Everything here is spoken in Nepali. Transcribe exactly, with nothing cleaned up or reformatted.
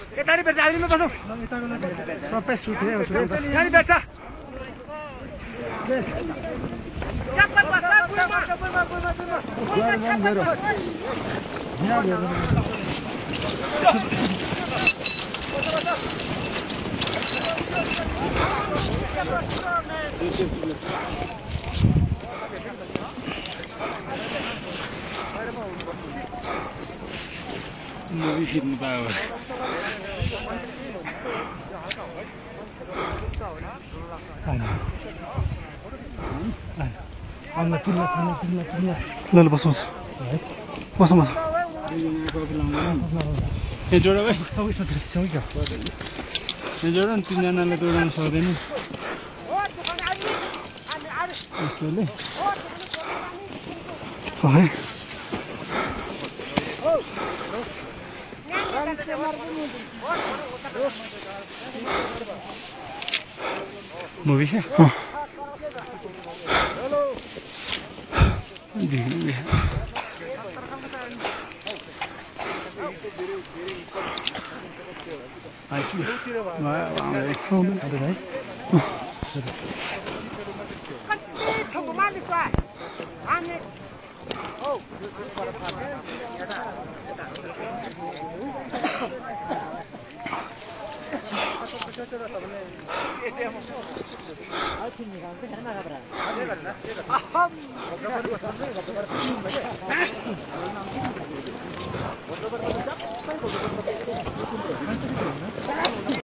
यतारी बेर्छ आलिमा बसौ सबै सुत्यो यतारी बेर्छ Movie hidden power. Allah tinla tinla tinla tinla. ल ल बसौँ बसौँ बसौँ ए जोडा भाइ सबै सबै सबै क्या ए जोडा नि तिनजनाले जोडाउन सक्दैन यस्तोले है मुभी छ अँ